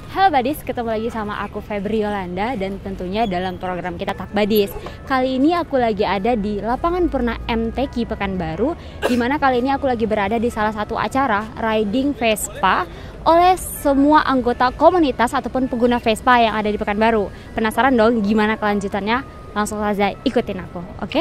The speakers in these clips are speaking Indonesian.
Halo Badis, ketemu lagi sama aku Febri Yolanda dan tentunya dalam program kita Tak Badis. Kali ini aku lagi ada di lapangan Purna MTQ Pekanbaru, di mana kali ini aku lagi berada di salah satu acara riding Vespa oleh semua anggota komunitas ataupun pengguna Vespa yang ada di Pekanbaru. Penasaran dong gimana kelanjutannya? Langsung saja ikutin aku, oke?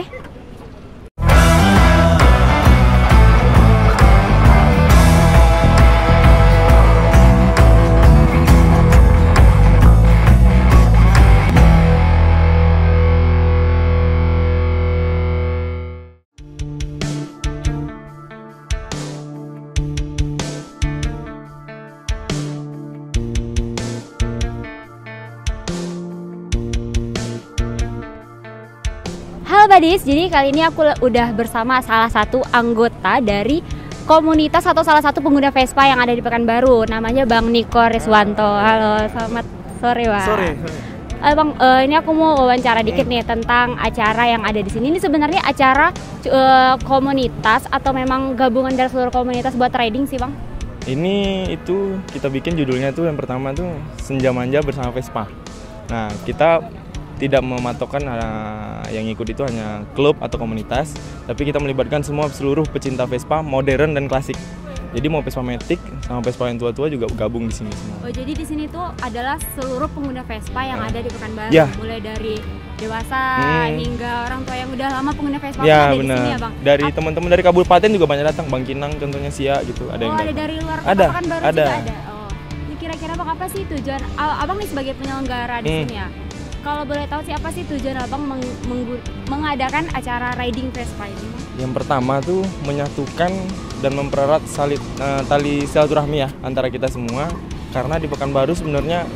Halo Badis, jadi kali ini aku udah bersama salah satu anggota dari komunitas atau salah satu pengguna Vespa yang ada di Pekanbaru. Namanya Bang Niko Riswanto. Halo, selamat sore Bang. Sore. Bang, ini aku mau wawancara dikit nih tentang acara yang ada di sini. Ini sebenarnya acara komunitas atau memang gabungan dari seluruh komunitas buat riding sih Bang? Ini itu kita bikin judulnya tuh yang pertama tuh Senja Manja bersama Vespa. Nah, kita tidak mematokkan yang ikut itu hanya klub atau komunitas, tapi kita melibatkan seluruh pecinta Vespa modern dan klasik. Jadi mau Vespa Matic sama Vespa yang tua-tua juga gabung di sini semua. Oh, jadi di sini tuh adalah seluruh pengguna Vespa yang ada di Pekanbaru, ya. Mulai dari dewasa hingga orang tua yang udah lama pengguna Vespa ya, ada bener. di sini ya Bang. Dari teman-teman dari kabupaten juga banyak datang, Bang Kinang contohnya Sia gitu, ada yang ada dari luar kota ada, Pekanbaru ada. juga ada. Oh, ini kira-kira Bang apa sih tujuan Abang nih sebagai penyelenggara di sini ya? Kalau boleh tahu sih apa sih tujuan Abang mengadakan acara riding Vespa ini? Yang pertama tuh menyatukan dan mempererat tali silaturahmi ya antara kita semua. Karena di Pekanbaru sebenarnya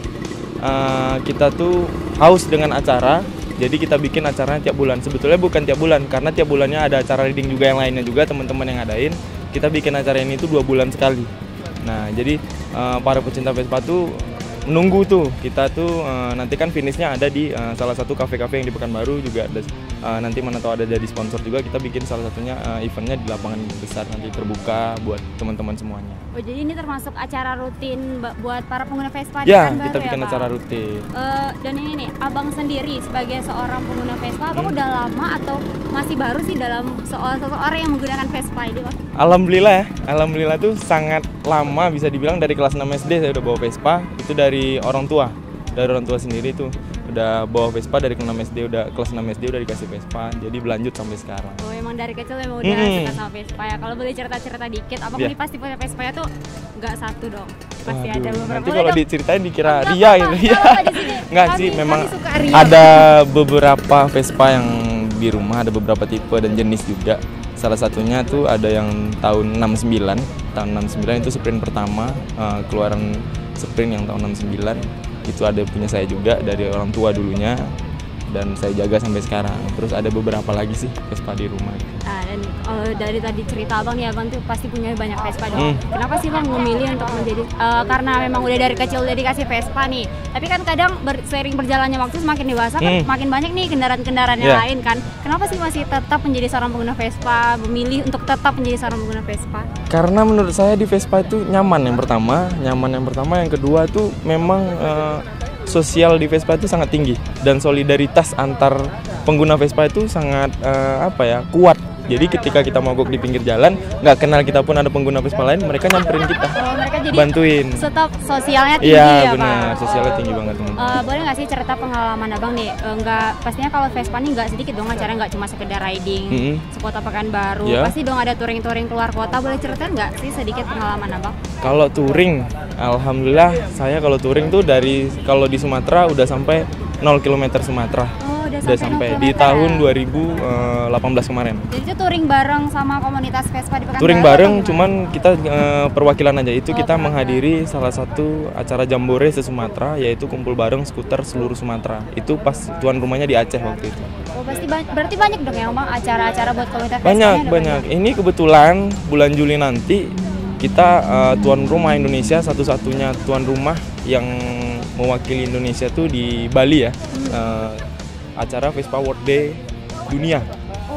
kita tuh haus dengan acara. Jadi kita bikin acaranya tiap bulan. Sebetulnya bukan tiap bulan, karena tiap bulannya ada acara riding juga yang lainnya juga teman-teman yang ngadain. Kita bikin acara ini tuh 2 bulan sekali. Nah jadi para pecinta Vespa tuh menunggu tuh, kita tuh nanti kan finishnya ada di salah satu kafe-kafe yang di Pekanbaru juga ada, nanti mana tahu ada jadi sponsor juga, kita bikin salah satunya eventnya di lapangan besar nanti terbuka buat teman-teman semuanya. Oh jadi ini termasuk acara rutin buat para pengguna Vespa di Ya, Pekanbaru kita bikin ya, acara rutin. Dan ini nih, Abang sendiri sebagai seorang pengguna Vespa, Abang udah lama atau masih baru sih dalam seseorang yang menggunakan Vespa ini Bang? Alhamdulillah ya, alhamdulillah tuh sangat lama, bisa dibilang dari kelas 6 SD saya udah bawa Vespa. Itu dari orang tua sendiri tuh udah bawa Vespa dari kelas 6 SD udah dikasih Vespa, jadi berlanjut sampai sekarang. Oh emang dari kecil emang udah suka sama Vespa ya. Kalau boleh cerita-cerita dikit, Abang ini pasti punya Vespa ya tuh nggak satu dong, pasti ada beberapa. Nanti kalau diceritain dikira Ria gitu ya. Nggak sih, memang ada beberapa Vespa yang di rumah, ada beberapa tipe dan jenis juga. Salah satunya tuh ada yang tahun 69 itu sprint pertama, keluaran sprint yang tahun 69 itu ada punya saya juga dari orang tua dulunya dan saya jaga sampai sekarang. Terus ada beberapa lagi sih Vespa di rumah. Dan dari tadi cerita Abang nih, Abang tuh pasti punya banyak Vespa dong. Kenapa sih Bang memilih untuk menjadi karena memang udah dari kecil udah dikasih Vespa nih. Tapi kan kadang seiring berjalannya waktu semakin dewasa kan makin banyak nih kendaraan-kendaraan yang lain kan. Kenapa sih masih tetap menjadi seorang pengguna Vespa, memilih untuk tetap menjadi seorang pengguna Vespa? Karena menurut saya di Vespa itu nyaman yang pertama, yang kedua tuh memang sosial di Vespa itu sangat tinggi dan solidaritas antar pengguna Vespa itu sangat kuat. Jadi ketika kita mogok di pinggir jalan, nggak kenal kita pun ada pengguna Vespa lain, mereka nyamperin kita, mereka jadi bantuin. Stop sosialnya tinggi ya Pak? Benar, sosialnya tinggi banget. Boleh nggak sih cerita pengalaman Abang nih? Pastinya kalau Vespa nih nggak sedikit dong acaranya, nggak cuma sekedar riding sekota Pekanbaru. Pasti dong ada touring-touring keluar kota. Boleh ceritain nggak sih sedikit pengalaman Abang? Kalau touring, alhamdulillah saya kalau touring tuh kalau di Sumatera udah sampai 0 km Sumatera. Udah sampai di tahun 2018 kemarin. Jadi itu touring bareng sama komunitas Vespa di Pekanbaru? Touring bareng, cuman kita perwakilan aja. Itu kita menghadiri salah satu acara jambore se-Sumatera, yaitu kumpul bareng skuter seluruh Sumatera. Itu pas tuan rumahnya di Aceh waktu itu. Oh berarti banyak dong ya Bang acara-acara buat komunitas Vespa? Banyak. Ini kebetulan bulan Juli nanti kita tuan rumah Indonesia, satu-satunya tuan rumah yang mewakili Indonesia tuh di Bali ya. Acara Vespa World Day dunia. Oh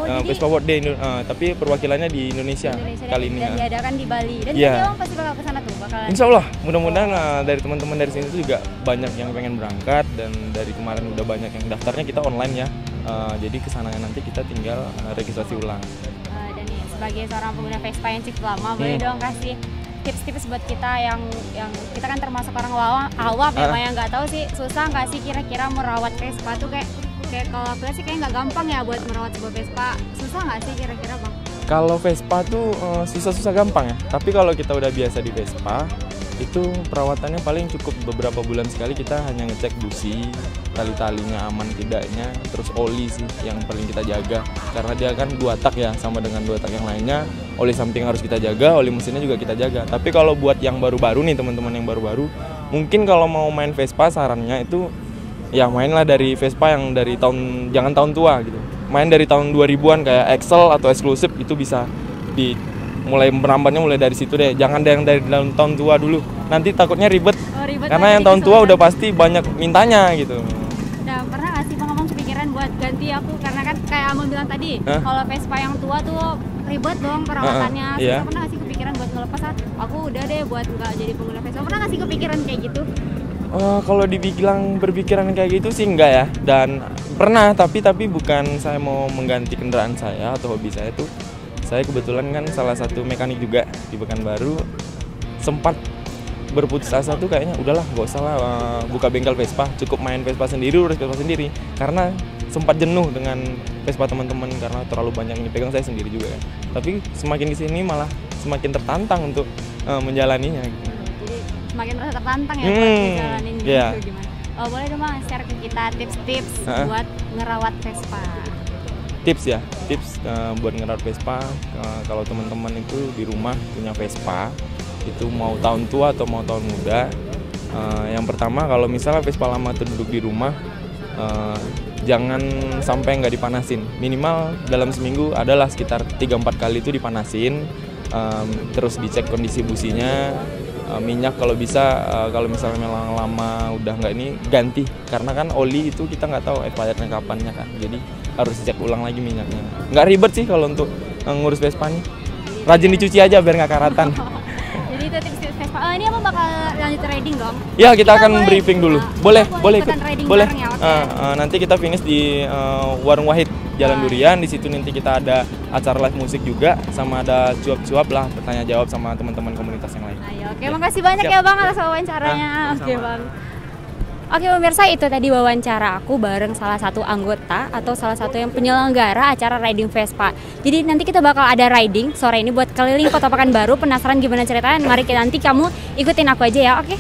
jadi Vespa World Day, tapi perwakilannya di Indonesia, kali ini. Dan diadakan di Bali. Dan Iya. jadi Abang pasti bakal kesana tuh, bakalan. Insya Allah, mudah-mudahan dari teman-teman dari sini tuh juga banyak yang pengen berangkat, dan dari kemarin udah banyak yang daftarnya kita online ya. Jadi kesananya nanti kita tinggal registrasi ulang. Dan nih, sebagai seorang pengguna Vespa yang cukup lama, boleh dong kasih tips-tips buat kita yang kita kan termasuk orang awam ya, yang nggak tahu sih, susah nggak sih kira-kira merawat Vespa tuh kayak kalau aku lihat sih kayak nggak gampang ya buat merawat sebuah Vespa. Susah nggak sih kira-kira Bang? Kalau Vespa tuh susah-susah gampang ya, tapi kalau kita udah biasa di Vespa, itu perawatannya paling cukup beberapa bulan sekali. Kita hanya ngecek busi, tali-talinya aman tidaknya, terus oli sih yang paling kita jaga, karena dia kan 2 tak ya, sama dengan 2 tak yang lainnya. Oli samping harus kita jaga, oli mesinnya juga kita jaga. Tapi kalau buat yang baru-baru nih, teman-teman yang baru-baru, mungkin kalau mau main Vespa, sarannya itu ya mainlah dari Vespa yang dari jangan tahun tua gitu, main dari tahun 2000-an kayak Excel atau eksklusif, itu bisa mulai merambatnya mulai dari situ deh. Jangan yang dari tahun tua dulu, nanti takutnya ribet, karena yang tahun tua udah pasti banyak mintanya gitu. Udah pernah nggak sih Bang Amang kepikiran buat ganti aku, karena kan kayak Amang bilang tadi, kalau Vespa yang tua tuh ribet dong perawatannya. Pernah nggak sih kepikiran buat ngelepas, aku udah deh buat nggak jadi pengguna Vespa? Pernah nggak sih kepikiran kayak gitu? Kalau dibilang berpikiran kayak gitu sih enggak ya, dan pernah, tapi bukan saya mau mengganti kendaraan saya atau hobi saya tuh. Saya kebetulan kan salah satu mekanik juga di Pekanbaru, sempat berputus asa tuh kayaknya udahlah nggak usah lah buka bengkel Vespa, cukup main Vespa sendiri, urus Vespa sendiri, karena sempat jenuh dengan Vespa teman-teman karena terlalu banyak yang dipegang, saya sendiri juga kan. Tapi semakin kesini malah semakin tertantang untuk menjalaninya gitu. Jadi semakin merasa tertantang ya buat menjalanin gitu gimana? Boleh dong Bang share ke kita tips-tips buat ngerawat Vespa. Tips Buat ngerawat Vespa, kalau teman-teman itu di rumah punya Vespa, itu mau tahun tua atau mau tahun muda, yang pertama kalau misalnya Vespa lama itu duduk di rumah, jangan sampai nggak dipanasin. Minimal dalam seminggu adalah sekitar 3-4 kali itu dipanasin, terus dicek kondisi businya, minyak kalau bisa, kalau misalnya memang lama udah nggak ini, ganti, karena kan oli itu kita nggak tahu expirednya kapannya kan, jadi harus dicek ulang lagi minyaknya. Nggak ribet sih kalau untuk ngurus Vespanya, rajin dicuci aja biar nggak karatan. Jadi itu tips Vespa. Ini apa bakal lanjut riding dong? Ya, kita akan briefing dulu. Boleh ikut. Boleh. Ya, nanti kita finish di Warung Wahid Jalan Durian. Di situ nanti kita ada acara live musik juga, sama ada cuap-cuap lah, bertanya jawab sama teman-teman komunitas yang lain. Oke, makasih banyak ya Bang atas wawancaranya. Oke Bang. Oke pemirsa, itu tadi wawancara aku bareng salah satu anggota atau salah satu yang penyelenggara acara riding Vespa. Jadi nanti kita bakal ada riding sore ini buat keliling Kota Pekanbaru. Penasaran gimana ceritanya? Mari nanti kamu ikutin aku aja ya, oke?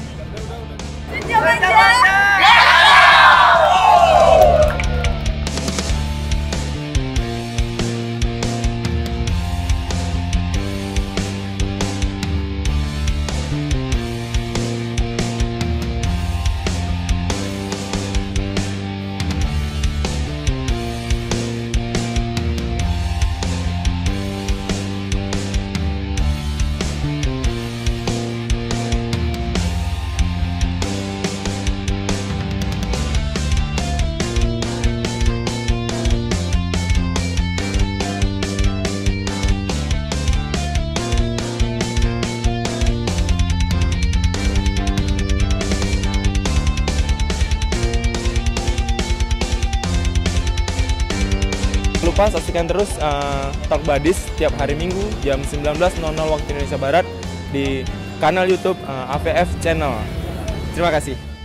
Lupa saksikan terus Talk Buddies setiap hari Minggu jam 19.00 waktu Indonesia Barat di kanal YouTube AVF Channel. Terima kasih.